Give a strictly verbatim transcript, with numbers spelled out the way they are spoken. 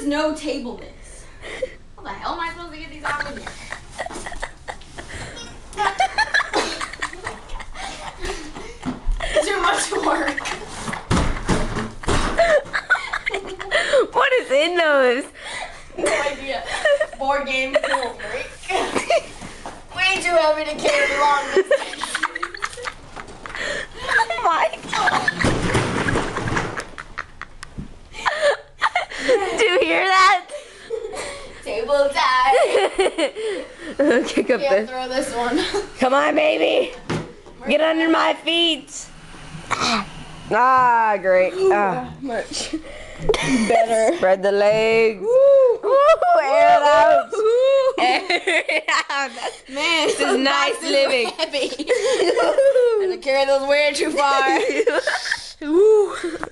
is no table mix. How the hell am I supposed to get these out of here? Too much work. What is in those? No idea. Board game pool break. Way too heavy to carry long distance. Oh my God. Do you hear that? Table tie. Kick up Can't the. throw this one. Come on, baby. Get under my feet. Ah, great. Ah. Much better. Spread the legs. Woo. Woo, air it out. Air it out. That's, Man, this is nice living. Heavy. And to carry those way too far. Woo.